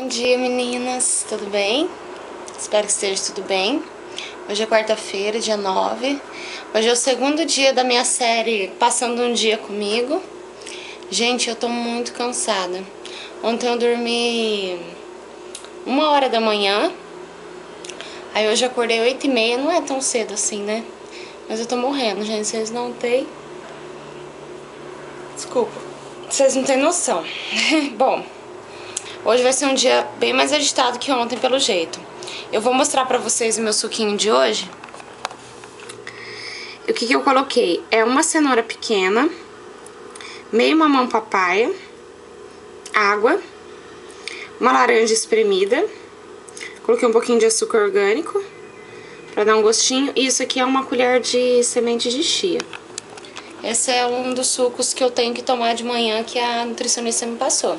dia, meninas, tudo bem? Espero que esteja tudo bem. Hoje é quarta-feira, dia 9. Hoje é o segundo dia da minha série Passando um Dia Comigo. Gente, eu tô muito cansada. Ontem eu dormi 1h da manhã. Aí hoje eu acordei 8h30, não é tão cedo assim, né? Mas eu tô morrendo, gente, vocês não têm... Desculpa, vocês não têm noção. Bom, hoje vai ser um dia bem mais agitado que ontem, pelo jeito. Eu vou mostrar pra vocês o meu suquinho de hoje. E o que eu coloquei? É uma cenoura pequena, meio mamão papaya, água, uma laranja espremida, coloquei um pouquinho de açúcar orgânico pra dar um gostinho. E isso aqui é uma colher de semente de chia. Esse é um dos sucos que eu tenho que tomar de manhã, que a nutricionista me passou.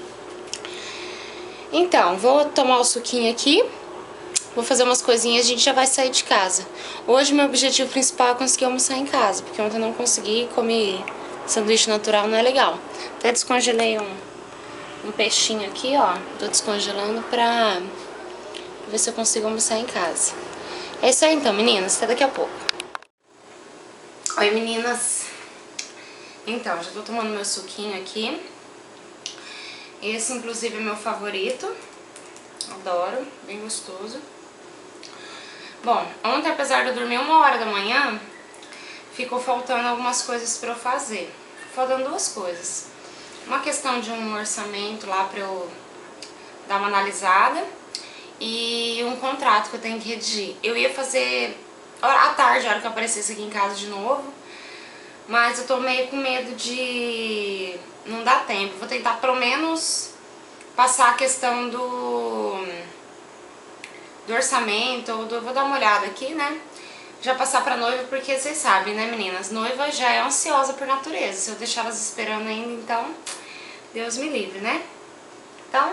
Então, vou tomar o suquinho aqui, vou fazer umas coisinhas e a gente já vai sair de casa. Hoje meu objetivo principal é conseguir almoçar em casa, porque ontem eu não consegui comer sanduíche natural, não é legal. Até descongelei um peixinho aqui, ó, tô descongelando pra ver se eu consigo almoçar em casa. É isso aí então, meninas, até daqui a pouco. Oi, meninas. Então, já tô tomando meu suquinho aqui. Esse, inclusive, é meu favorito. Adoro, bem gostoso. Bom, ontem, apesar de eu dormir 1h da manhã, ficou faltando algumas coisas pra eu fazer. Faltando duas coisas. Uma questão de um orçamento lá pra eu dar uma analisada. E um contrato que eu tenho que redigir. Eu ia fazer à tarde, a hora que eu aparecesse aqui em casa de novo. Mas eu tô meio com medo de não dar tempo. Vou tentar pelo menos passar a questão do orçamento, vou dar uma olhada aqui, né? Já passar pra noiva, porque vocês sabem, né, meninas? Noiva já é ansiosa por natureza. Se eu deixar elas esperando ainda, então, Deus me livre, né? Então,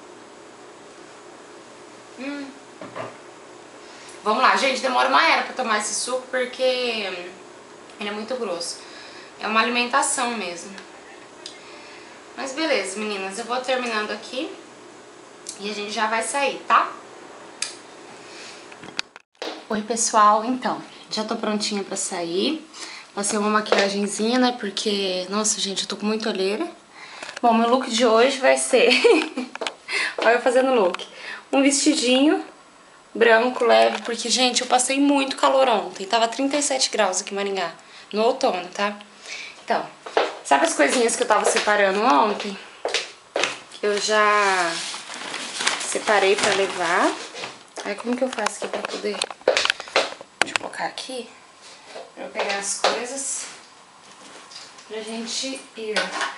vamos lá, gente. Demora uma era pra tomar esse suco, porque ele é muito grosso. É uma alimentação mesmo. Mas beleza, meninas. Eu vou terminando aqui e a gente já vai sair, tá? Oi, pessoal. Então, já tô prontinha pra sair. Passei uma maquiagenzinha, né? Porque, nossa, gente, eu tô com muita olheira. Bom, meu look de hoje vai ser... Olha eu fazendo look. Um vestidinho branco, leve, porque, gente, eu passei muito calor ontem. Tava 37 graus aqui em Maringá, no outono, tá? Então, sabe as coisinhas que eu tava separando ontem? Que eu já separei pra levar. Aí, como que eu faço aqui pra poder... Deixa eu colocar aqui, pra eu pegar as coisas pra gente ir.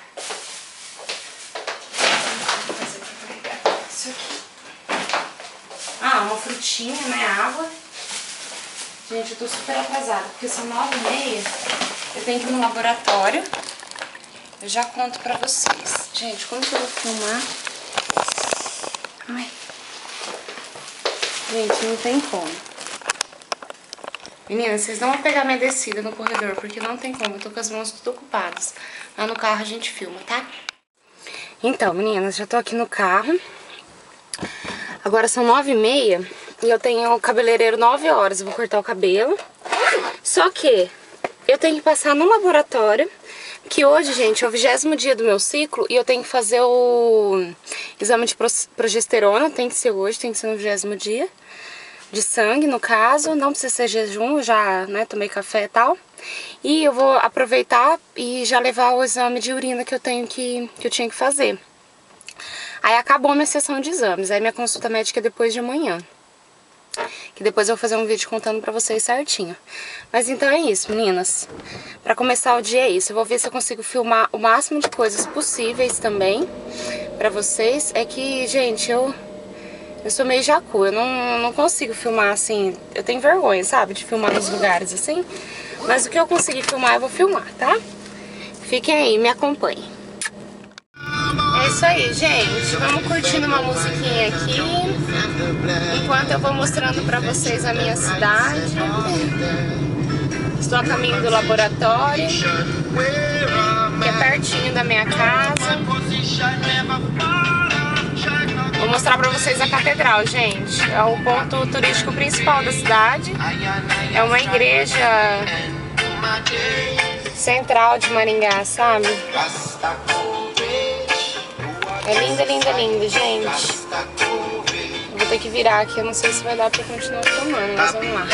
Vou fazer pra pegar isso aqui. Ah, uma frutinha, né? Água. Gente, eu tô super atrasada, porque são 9h30. Eu tenho que ir no laboratório. Eu já conto pra vocês. Gente, como que eu vou filmar? Ai. Gente, não tem como. Meninas, vocês não vão pegar minha descida no corredor, porque não tem como. Eu tô com as mãos tudo ocupadas. Lá no carro a gente filma, tá? Então, meninas, já tô aqui no carro. Agora são 9h30 e eu tenho o cabeleireiro 9 horas. Eu vou cortar o cabelo. Só que eu tenho que passar no laboratório, que hoje, gente, é o 20º dia do meu ciclo e eu tenho que fazer o exame de progesterona. Tem que ser hoje, tem que ser no 20º dia. De sangue, no caso. Não precisa ser jejum, eu já, né, tomei café e tal. E eu vou aproveitar e já levar o exame de urina que eu tinha que fazer. Aí acabou minha sessão de exames, aí minha consulta médica é depois de amanhã. Que depois eu vou fazer um vídeo contando pra vocês certinho. Mas então é isso, meninas. Pra começar o dia é isso. Eu vou ver se eu consigo filmar o máximo de coisas possíveis também pra vocês. É que, gente, eu sou meio jacu, eu não consigo filmar assim. Eu tenho vergonha, sabe, de filmar nos lugares assim. Mas o que eu conseguir filmar, eu vou filmar, tá? Fiquem aí, me acompanhem. É isso aí, gente. Vamos curtindo uma musiquinha aqui, enquanto eu vou mostrando pra vocês a minha cidade. Estou a caminho do laboratório, que é pertinho da minha casa. Vou mostrar pra vocês a catedral, gente. É o ponto turístico principal da cidade. É uma igreja central de Maringá, sabe? É linda, linda, linda, gente. Eu vou ter que virar aqui, eu não sei se vai dar pra continuar filmando, mas vamos lá.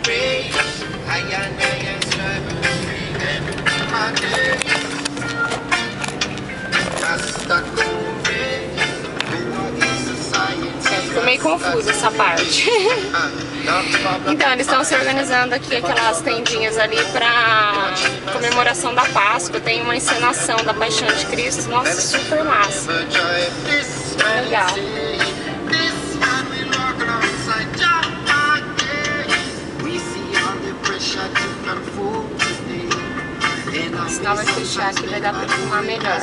Ficou meio confuso essa parte. Então, eles estão se organizando aqui, aquelas tendinhas ali pra comemoração da Páscoa. Tem uma encenação da Paixão de Cristo. Nossa, super massa. Legal. Senão vai fechar aqui, vai dar pra filmar melhor.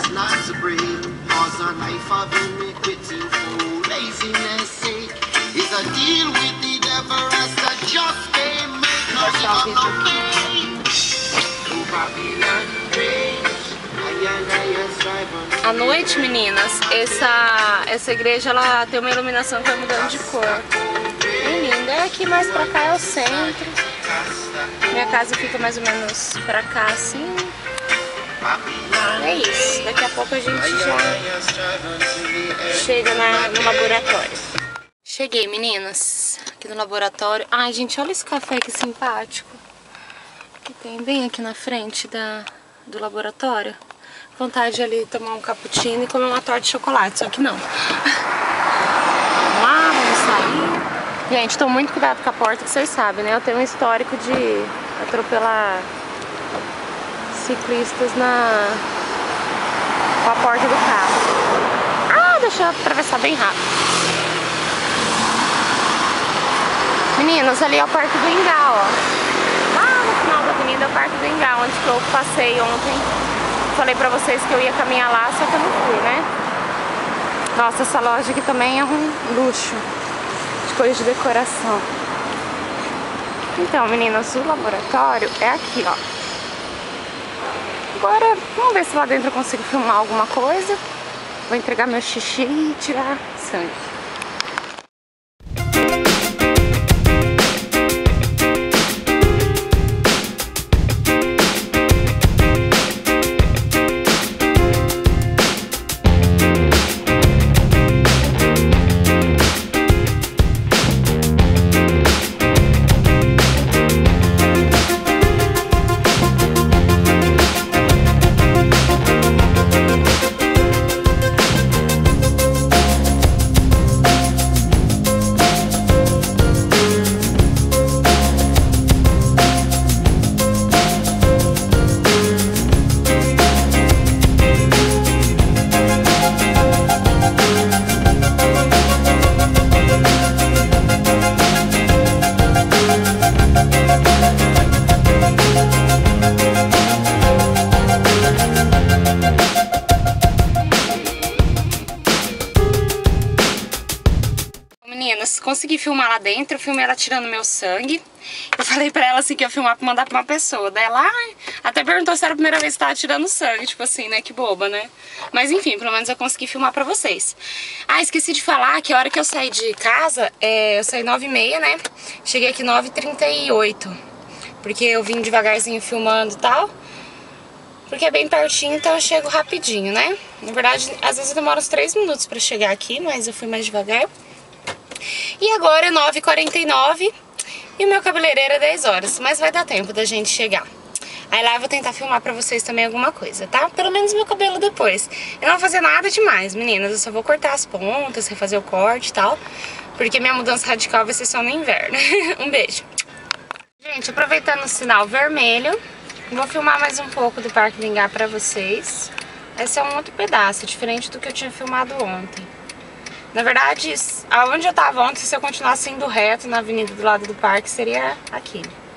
À noite, meninas, essa igreja ela tem uma iluminação que vai mudando de cor. Bem linda. É aqui mais pra cá é o centro. Minha casa fica mais ou menos pra cá assim. É isso. Daqui a pouco a gente já chega no laboratório. Cheguei, meninas, aqui no laboratório. Ai, gente, olha esse café que simpático. Que tem bem aqui na frente do laboratório. Vontade de ali tomar um cappuccino e comer uma torta de chocolate, só que não. Vamos lá, vamos sair. Gente, tô muito cuidado com a porta, que vocês sabem, né? Eu tenho um histórico de atropelar ciclistas com a porta do carro. Ah, deixa eu atravessar bem rápido. Meninas, ali é o Parque do Ingá, ó. Lá no final da avenida é o Parque do Ingá, onde que eu passei ontem. Falei pra vocês que eu ia caminhar lá, só que eu não fui, né? Nossa, essa loja aqui também é um luxo de coisa de decoração. Então, meninas, o laboratório é aqui, ó. Agora, vamos ver se lá dentro eu consigo filmar alguma coisa. Vou entregar meu xixi e tirar sangue. Meninas, consegui filmar lá dentro, eu filmei ela tirando meu sangue. Eu falei pra ela assim que ia filmar pra mandar pra uma pessoa. Daí ela até perguntou se era a primeira vez que tava tirando sangue, tipo assim, né, que boba, né? Mas enfim, pelo menos eu consegui filmar pra vocês. Ah, esqueci de falar que a hora que eu saí de casa, eu saí 9h30, né? Cheguei aqui 9h38, porque eu vim devagarzinho filmando e tal. Porque é bem pertinho, então eu chego rapidinho, né? Na verdade, às vezes eu demoro uns 3 minutos pra chegar aqui, mas eu fui mais devagar. E agora é 9h49 e o meu cabeleireiro é 10 horas, mas vai dar tempo da gente chegar. Aí lá eu vou tentar filmar pra vocês também alguma coisa, tá? Pelo menos meu cabelo depois. Eu não vou fazer nada demais, meninas, eu só vou cortar as pontas, refazer o corte e tal, porque minha mudança radical vai ser só no inverno. Um beijo. Gente, aproveitando o sinal vermelho, vou filmar mais um pouco do Parque do Ingá pra vocês. Esse é um outro pedaço, diferente do que eu tinha filmado ontem. Na verdade, aonde eu tava ontem, se eu continuasse indo reto na avenida do lado do parque, seria aqui.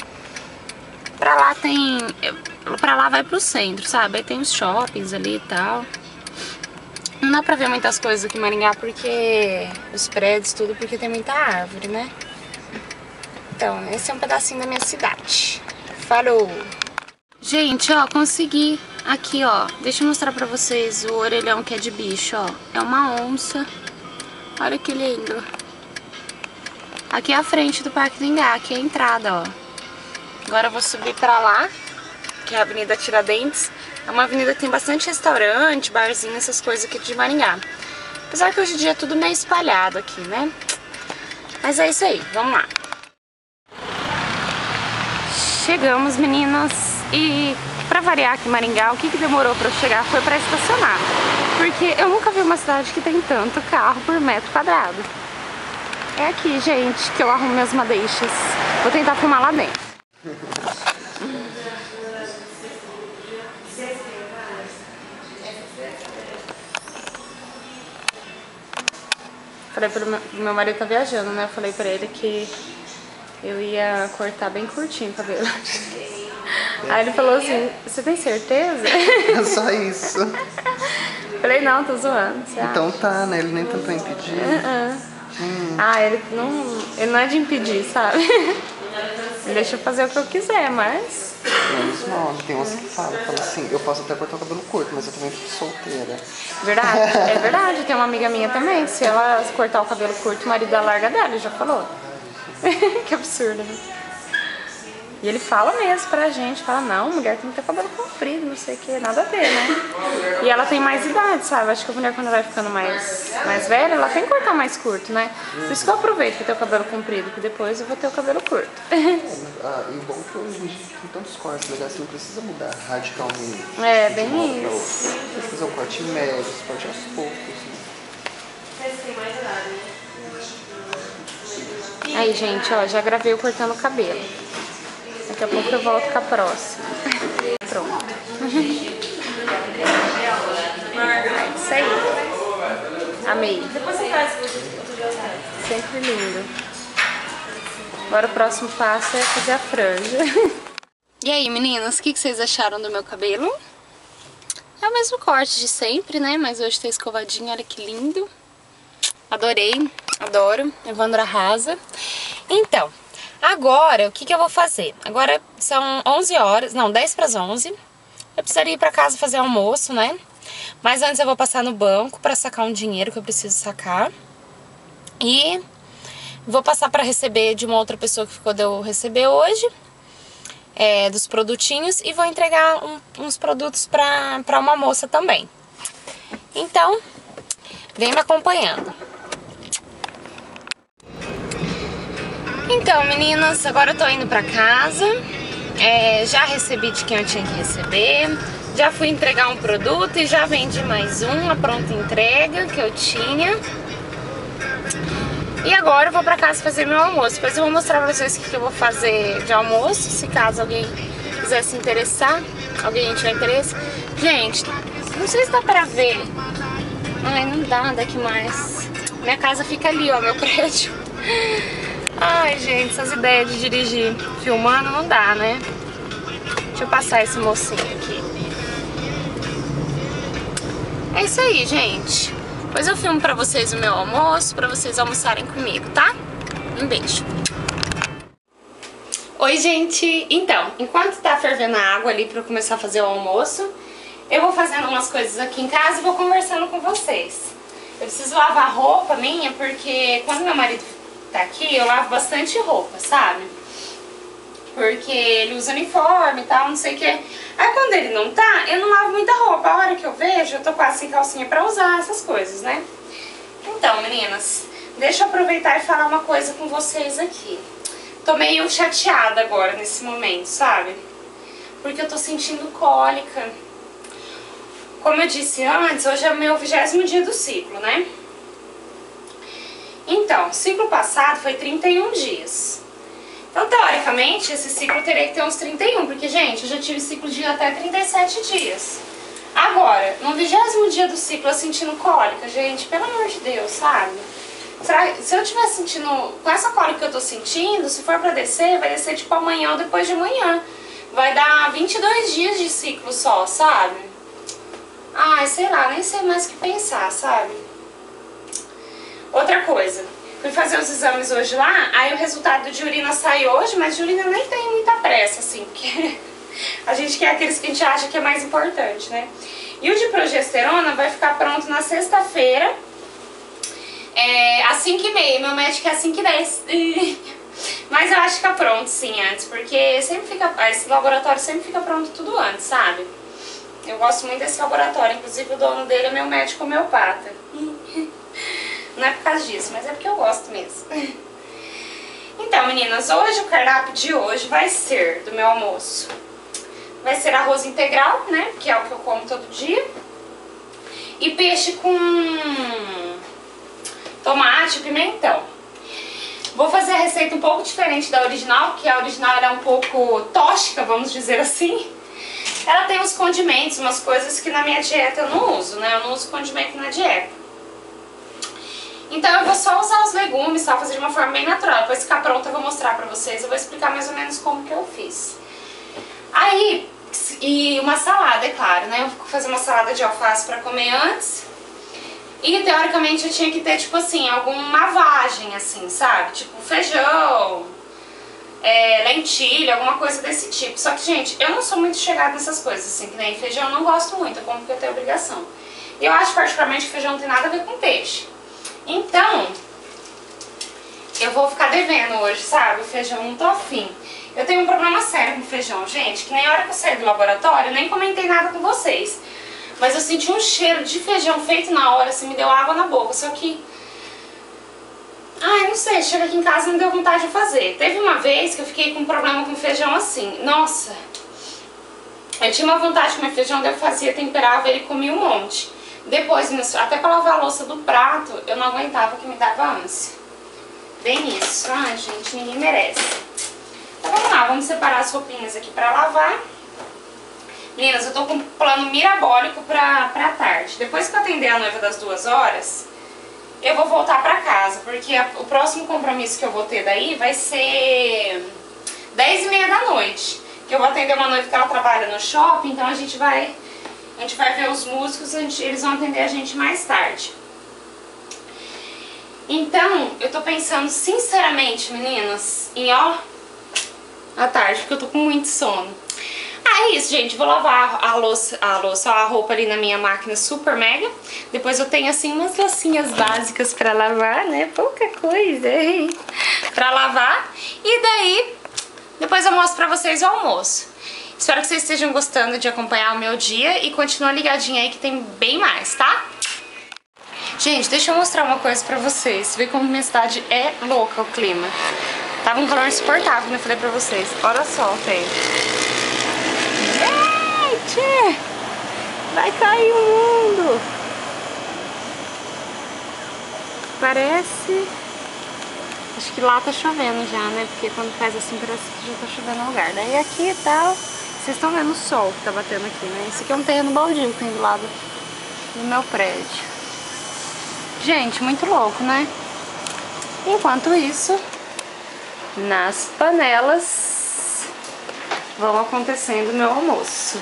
Pra lá tem... Pra lá vai pro centro, sabe? Aí tem os shoppings ali e tal. Não dá pra ver muitas coisas aqui em Maringá, porque... Os prédios, tudo, porque tem muita árvore, né? Então, esse é um pedacinho da minha cidade. Falou! Gente, ó, consegui. Aqui, ó. Deixa eu mostrar pra vocês o orelhão que é de bicho, ó. É uma onça. Olha que lindo. Aqui é a frente do Parque do Ingá, aqui é a entrada, ó. Agora eu vou subir pra lá, que é a Avenida Tiradentes. É uma avenida que tem bastante restaurante, barzinho, essas coisas aqui de Maringá. Apesar que hoje em dia é tudo meio espalhado aqui, né? Mas é isso aí, vamos lá. Chegamos, meninas, e pra variar aqui em Maringá, o que demorou pra eu chegar foi pra estacionar. Porque eu nunca vi uma cidade que tem tanto carro por metro quadrado. É aqui, gente, que eu arrumo minhas madeixas. Vou tentar filmar lá dentro. Falei pro meu marido tá viajando, né? Eu falei pra ele que eu ia cortar bem curtinho o cabelo. Aí ele falou assim, você tem certeza? É só isso. Falei, não, tô zoando. Então tá, né? Ele nem tentou impedir. Ah, ele não é de impedir, sabe? Ele deixa eu fazer o que eu quiser, mas... Menos mal, tem umas que falam assim, eu posso até cortar o cabelo curto, mas eu também fico solteira. Verdade, é verdade. Tem uma amiga minha também, se ela cortar o cabelo curto, o marido dela larga dela, ele já falou. Que absurdo, né? E ele fala mesmo pra gente, fala, não, mulher tem que ter cabelo comprido, não sei o que, nada a ver, né? E ela tem mais idade, sabe? Acho que a mulher quando ela vai ficando mais velha, ela tem que cortar mais curto, né? Por isso que eu aproveito pra ter o cabelo comprido, que depois eu vou ter o cabelo curto. E o bom é que hoje em dia tem tantos cortes legais, você não precisa mudar radicalmente. É, bem isso. Você pode fazer um corte médio, você pode aos poucos. Aí, gente, ó, já gravei eu cortando o cabelo. Daqui a pouco eu volto com a próxima. Pronto. É isso aí. Amei. Sempre lindo. Agora o próximo passo é fazer a franja. E aí, meninas, o que vocês acharam do meu cabelo? É o mesmo corte de sempre, né? Mas hoje tá escovadinho, olha que lindo. Adorei, adoro. Evandro arrasa. Então... Agora, o que eu vou fazer? Agora são 11 horas, não, 10 para as 11. Eu precisaria ir para casa fazer almoço, né? Mas antes eu vou passar no banco para sacar um dinheiro que eu preciso sacar. E vou passar para receber de uma outra pessoa que ficou de eu receber hoje. Dos produtinhos. E vou entregar uns produtos para uma moça também. Então, vem me acompanhando. Então, meninas, agora eu tô indo pra casa, já recebi de quem eu tinha que receber, já fui entregar um produto e já vendi mais um, a pronta entrega que eu tinha. E agora eu vou pra casa fazer meu almoço, depois eu vou mostrar pra vocês o que eu vou fazer de almoço, se caso alguém quiser se interessar, alguém tiver interesse. Gente, não sei se dá pra ver, ai, não dá daqui mais, minha casa fica ali, ó, meu prédio. Ai, gente, essas ideias de dirigir filmando não dá, né? Deixa eu passar esse mocinho aqui. É isso aí, gente. Depois eu filmo pra vocês o meu almoço, pra vocês almoçarem comigo, tá? Um beijo. Oi, gente. Então, enquanto tá fervendo a água ali pra eu começar a fazer o almoço, eu vou fazendo umas coisas aqui em casa e vou conversando com vocês. Eu preciso lavar roupa minha, porque quando meu marido tá aqui, eu lavo bastante roupa, sabe? Porque ele usa uniforme e tal, não sei o que. Aí quando ele não tá, eu não lavo muita roupa. A hora que eu vejo, eu tô quase sem calcinha pra usar, essas coisas, né? Então, meninas, deixa eu aproveitar e falar uma coisa com vocês aqui. Tô meio chateada agora, nesse momento, sabe? Porque eu tô sentindo cólica. Como eu disse antes, hoje é o meu 20º dia do ciclo, né? Então, o ciclo passado foi 31 dias. Então, teoricamente, esse ciclo teria que ter uns 31, porque, gente, eu já tive ciclo de até 37 dias. Agora, no 20º dia do ciclo, eu sentindo cólica, gente, pelo amor de Deus, sabe? Se eu estiver sentindo, com essa cólica que eu tô sentindo, se for pra descer, vai descer tipo amanhã ou depois de amanhã. Vai dar 22 dias de ciclo só, sabe? Ai, sei lá, nem sei mais o que pensar, sabe? Outra coisa, fui fazer os exames hoje lá, aí o resultado de urina sai hoje, mas de urina nem tem muita pressa, assim, porque a gente quer aqueles que a gente acha que é mais importante, né? E o de progesterona vai ficar pronto na sexta-feira, às 5h30, meu médico é às 5h10. Mas eu acho que fica pronto sim antes, porque sempre fica, esse laboratório sempre fica pronto tudo antes, sabe? Eu gosto muito desse laboratório, inclusive o dono dele é meu médico homeopata. Não é por causa disso, mas é porque eu gosto mesmo. Então, meninas, hoje o cardápio de hoje vai ser, do meu almoço, vai ser arroz integral, né, que é o que eu como todo dia, e peixe com tomate e pimentão. Vou fazer a receita um pouco diferente da original, porque a original era um pouco tóxica, vamos dizer assim. Ela tem uns condimentos, umas coisas que na minha dieta eu não uso, né? Eu não uso condimento na dieta. Então eu vou só usar os legumes, tá? Fazer de uma forma bem natural. Depois que ficar pronta eu vou mostrar pra vocês, eu vou explicar mais ou menos como que eu fiz. Aí, e uma salada, é claro, né? Eu vou fazer uma salada de alface pra comer antes. E teoricamente eu tinha que ter, tipo assim, alguma vagem, assim, sabe? Tipo feijão, lentilha, alguma coisa desse tipo. Só que, gente, eu não sou muito chegada nessas coisas, assim, que nem feijão eu não gosto muito, eu como porque eu tenho obrigação. E eu acho particularmente que feijão não tem nada a ver com peixe. Então, eu vou ficar devendo hoje, sabe? O feijão não tô afim. Eu tenho um problema sério com feijão, gente, que nem a hora que eu saí do laboratório, eu nem comentei nada com vocês. Mas eu senti um cheiro de feijão feito na hora, assim, me deu água na boca, só que... Ai, não sei, chega aqui em casa e não deu vontade de fazer. Teve uma vez que eu fiquei com um problema com feijão assim, nossa... Eu tinha uma vontade de comer feijão, daí eu fazia, temperava ele e comia um monte. Depois, até pra lavar a louça do prato, eu não aguentava, que me dava ânsia. Bem isso. Ai, gente, ninguém merece. Então vamos lá, vamos separar as roupinhas aqui pra lavar. Meninas, eu tô com um plano mirabólico pra tarde. Depois que eu atender a noiva das 2 horas, eu vou voltar pra casa, porque o próximo compromisso que eu vou ter daí vai ser 10h30 da noite. Que eu vou atender uma noiva que ela trabalha no shopping, então a gente vai ver os músicos, eles vão atender a gente mais tarde. Então, eu tô pensando sinceramente, meninas, em à tarde, porque eu tô com muito sono. Ah, é isso, gente. Vou lavar a roupa ali na minha máquina super mega. Depois eu tenho, assim, umas loucinhas básicas pra lavar, né? Pouca coisa, hein? Pra lavar. E daí, depois eu mostro pra vocês o almoço. Espero que vocês estejam gostando de acompanhar o meu dia e continua ligadinha aí que tem bem mais, tá? Gente, deixa eu mostrar uma coisa pra vocês. Vê como minha cidade é louca o clima. Tava um calor insuportável, como eu falei pra vocês. Olha só o tempo. Gente! Vai cair o mundo! Parece... Acho que lá tá chovendo já, né? Porque quando faz assim parece que já tá chovendo no lugar. Daí aqui e tal... Vocês estão vendo o sol que tá batendo aqui, né? Esse aqui é um terreno baldio que tem do lado do meu prédio. Gente, muito louco, né? Enquanto isso, nas panelas vão acontecendo o meu almoço.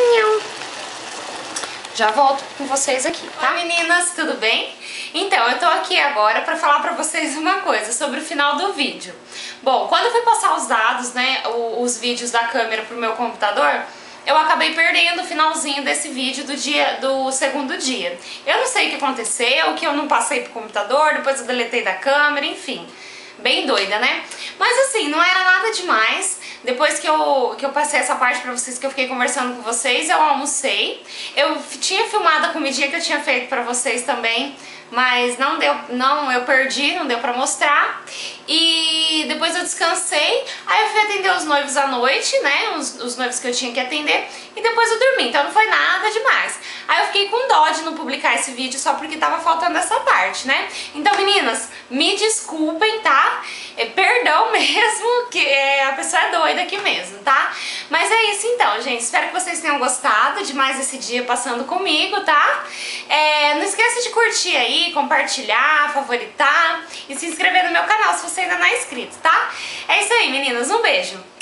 Já volto com vocês aqui, tá? Oi, meninas, tudo bem? Então, eu tô aqui agora pra falar pra vocês uma coisa sobre o final do vídeo. Bom, quando eu fui passar os dados, né, os vídeos da câmera pro meu computador, eu acabei perdendo o finalzinho desse vídeo do segundo dia. Eu não sei o que aconteceu, que eu não passei pro computador, depois eu deletei da câmera, enfim. Bem doida, né? Mas assim, não era nada demais. Depois que eu passei essa parte pra vocês, que eu fiquei conversando com vocês, eu almocei. Eu tinha filmado a comidinha que eu tinha feito pra vocês também, mas não deu, eu perdi, não deu pra mostrar. E depois eu descansei, aí eu fui atender os noivos à noite, né, os noivos que eu tinha que atender, e depois eu dormi, então não foi nada demais. Aí eu fiquei com dó de não publicar esse vídeo só porque tava faltando essa parte, né. Então, meninas, me desculpem, tá? Perdão mesmo, que a pessoa é doida aqui mesmo, tá? Mas é isso então, gente, espero que vocês tenham gostado de mais esse dia passando comigo, tá? Não esqueça de curtir aí, compartilhar, favoritar e se inscrever no meu canal se você ainda não é inscrito, tá? É isso aí, meninas, um beijo!